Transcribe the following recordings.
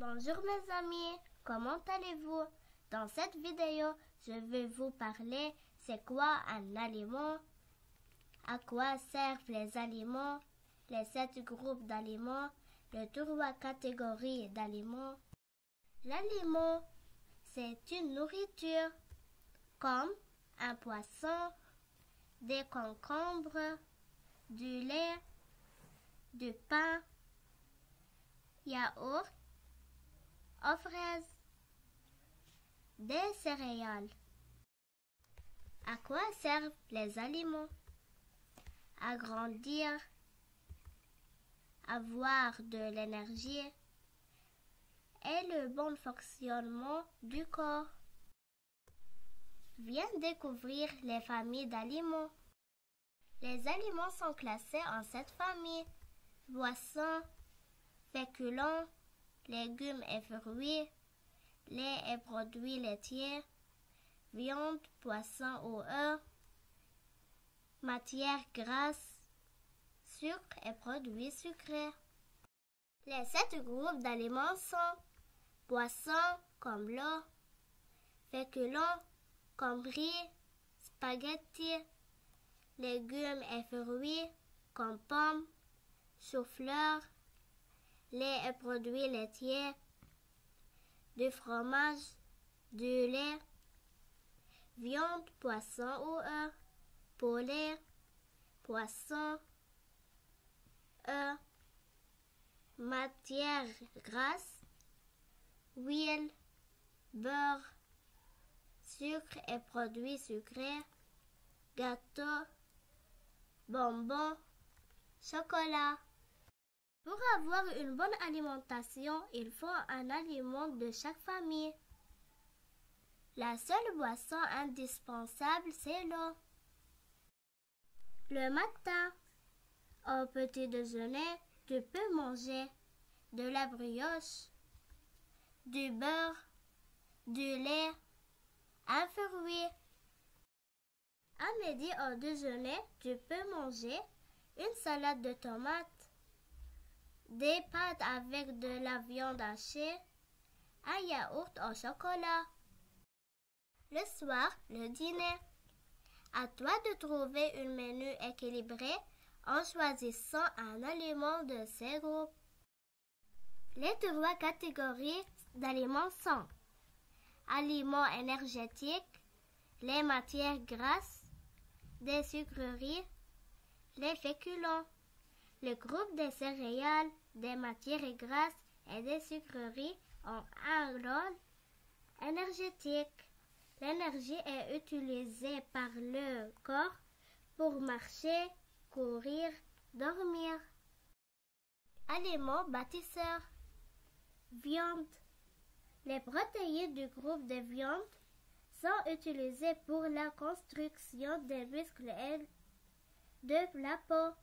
Bonjour mes amis, comment allez-vous? Dans cette vidéo, je vais vous parler c'est quoi un aliment, à quoi servent les aliments, les 7 groupes d'aliments, les 3 catégories d'aliments. L'aliment, c'est une nourriture comme un poisson, des concombres, du lait, du pain, yaourt, aux fraises, des céréales. À quoi servent les aliments? À grandir, avoir de l'énergie et le bon fonctionnement du corps. Viens découvrir les familles d'aliments. Les aliments sont classés en 7 familles: boissons, féculents, légumes et fruits, lait et produits laitiers, viande, poisson ou œufs, matières grasses, sucre et produits sucrés. Les 7 groupes d'aliments sont boissons comme l'eau, féculents comme riz, spaghettis, légumes et fruits comme pommes, chou-fleur, lait et produits laitiers, du fromage, du lait, viande, poisson ou œufs, poulet, poisson, œufs, matières grasses, huile, beurre, sucre et produits sucrés, gâteaux, bonbons, chocolat. Pour avoir une bonne alimentation, il faut un aliment de chaque famille. La seule boisson indispensable, c'est l'eau. Le matin, au petit déjeuner, tu peux manger de la brioche, du beurre, du lait, un fruit. À midi au déjeuner, tu peux manger une salade de tomates, des pâtes avec de la viande hachée, un yaourt au chocolat. Le soir, le dîner. À toi de trouver un menu équilibré en choisissant un aliment de ces groupes. Les 3 catégories d'aliments sont aliments énergétiques, les matières grasses, des sucreries, les féculents. Le groupe des céréales, des matières grasses et des sucreries ont un rôle énergétique. L'énergie est utilisée par le corps pour marcher, courir, dormir. Aliments bâtisseurs. Viande. Les protéines du groupe de viande sont utilisées pour la construction des muscles et de la peau.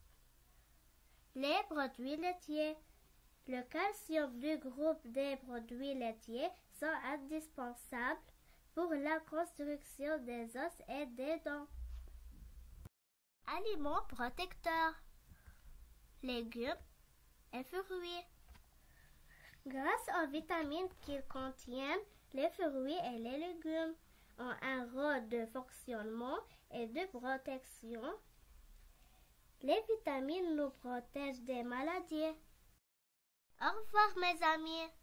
Les produits laitiers. Le calcium du groupe des produits laitiers sont indispensables pour la construction des os et des dents. Aliments protecteurs. Légumes et fruits. Grâce aux vitamines qu'ils contiennent, les fruits et les légumes ont un rôle de fonctionnement et de protection. Les vitamines nous protègent des maladies. Au revoir mes amis.